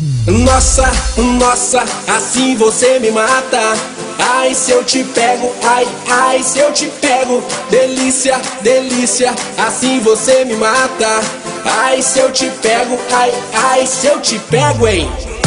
Nossa, nossa, assim você me mata. Ai, se eu te pego, ai, ai, se eu te pego. Delícia, delícia, assim você me mata. Ai, se eu te pego, ai, ai, se eu te pego, hein.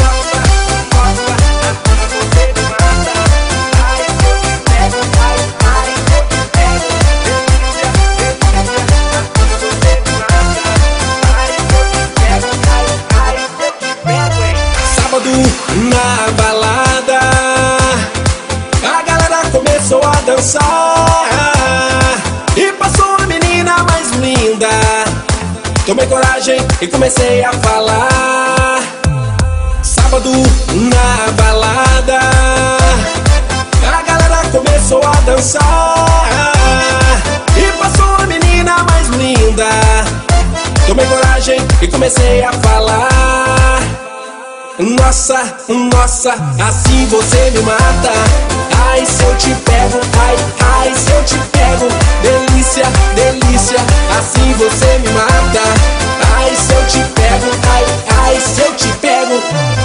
Na balada, a galera começou a dançar e passou a menina mais linda. Tomei coragem e comecei a falar. Sábado na balada, a galera começou a dançar e passou a menina mais linda. Tomei coragem e comecei a falar. Nossa, nossa, assim você me mata. Ai, se eu te pego, ai, ai, se eu te pego. Delícia, delícia, assim você me mata. Ai, se eu te pego, ai, ai, se eu te pego.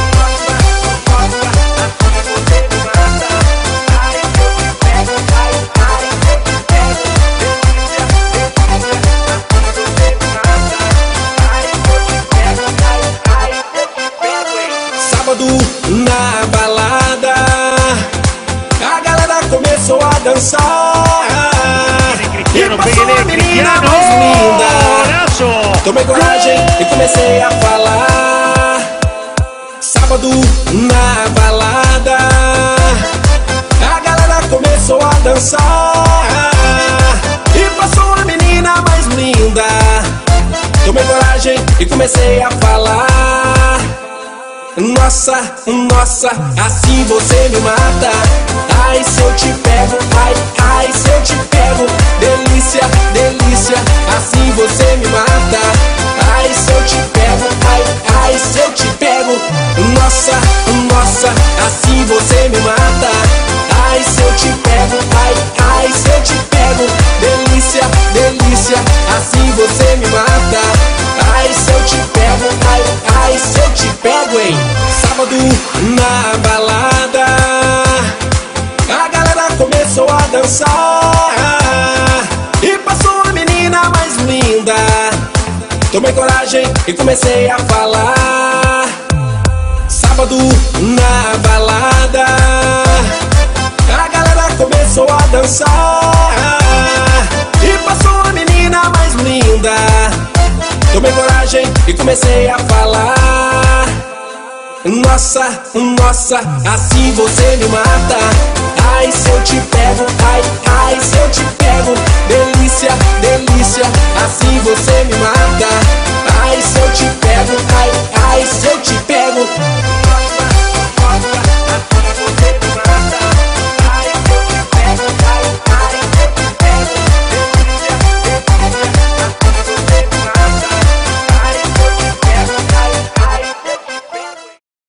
Na balada, a galera começou a dançar e passou a menina mais linda. Tomei coragem e comecei a falar. Sábado na balada, a galera começou a dançar e passou a menina mais linda. Tomei coragem e comecei a falar. Nossa, nossa, assim você me mata. Ai, se eu te pego, ai, ai, se eu te pego. Delícia, delícia, assim você me mata. Ai, se eu te pego, ai, ai, se eu te pego. Nossa, nossa, assim você me mata. Ai, se eu te pego, ai, ai, se eu te pego. Delícia, delícia, assim você me mata. Ai, se eu te pego, ai, ai, se eu te pego, hein. Sábado na balada, a galera começou a dançar e passou a menina mais linda. Tomei coragem e comecei a falar. Sábado na balada, a galera começou a dançar e passou a menina mais linda. Tomei coragem e comecei a falar. Nossa, nossa, assim você me mata. Ai, se eu te pego, ai, ai, se eu te